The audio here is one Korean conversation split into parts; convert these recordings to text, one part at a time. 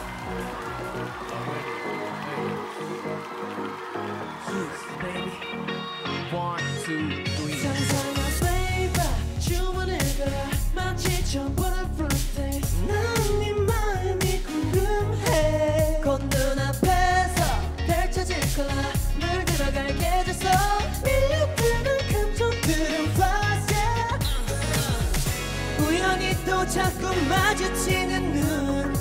baby. One, two, three. 상상한 flavor 주문을 걸어 마치 처음 보는 first taste. 난 네 마음이 궁금해. 곧 눈앞에서 펼쳐질 거라 물 들어갈게 해줘서 밀려드는 감정들은 fast yeah. 우연히 또 자꾸 마주치는 눈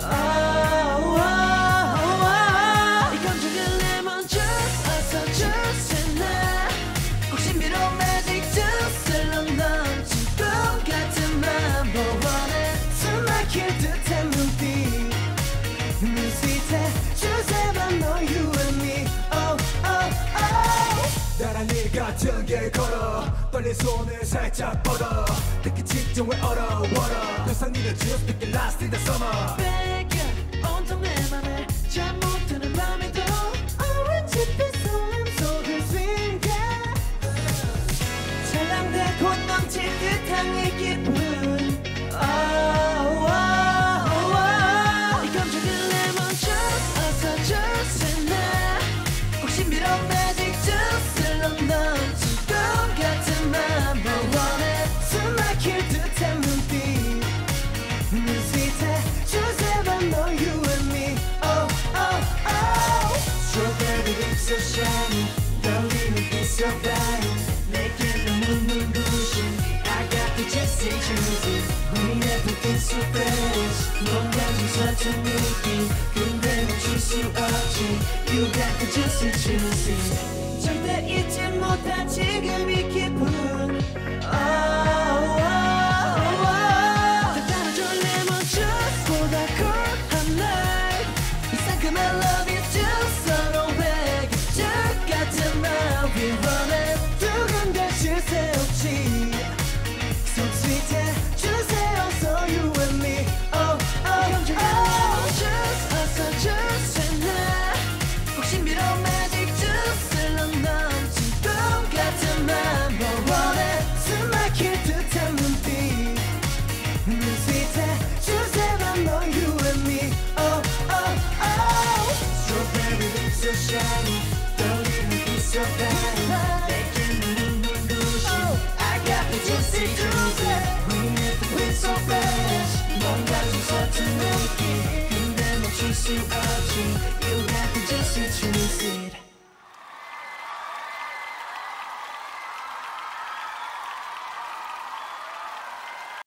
이 감정을 레몬 주스 어서 주스나 꼭 신비로운 매직 주스로 넘친 꿈 같은 맘 원해 숨 막힐 듯한 눈빛 눈 스윗해 주제만 너 you and me oh oh oh 나랑 네가 등에 걸어 떨린 손을 살짝 뻗어 듣기 직전에 얼어 그래서 니는 just pick it last in the summer 뺏겨 온통 내 맘에 잠 못 드는 밤에도 오렌지빛 설렘 속을 swing 찰랑대고 넘칠 듯한 이 기분 이 감정은 레몬 주스 어서 주스나 꼭 신비로운 매직 주스로 넘친 꿈 같은 맘 원해 숨 막힐 듯한 눈빛 눈 스윗해 주제만 너 you and me oh oh oh Strawberry lips so shiny 떨리는 빛 so bright 내게 너무 눈부신 I got the juicy juicy Green everything so fresh 뭔가 좀 서툰 느낌 근데 멈출 수 없지 You got the juicy juicy 절대 잊지 못할 지금 이 기분 I love you too 서로에게 줄 같은 마음이 원해 두근대실 새 없지 So sweet 주세요 so you and me oh oh oh Juice 어서 주세요 꼭 신비로운 magic 주스로 넘친 꿈 같은 마음 원해 숨 막힐 듯한 눈빛 눈 스윗해 주세요 너 you and me oh oh Strawberry lips so shiny 떨리는 빛 so bright 내게 눈부신 I got the juicy juicy Green everything so fresh 뭔가 좀 서툰 느낌 근데 멈출 수 없지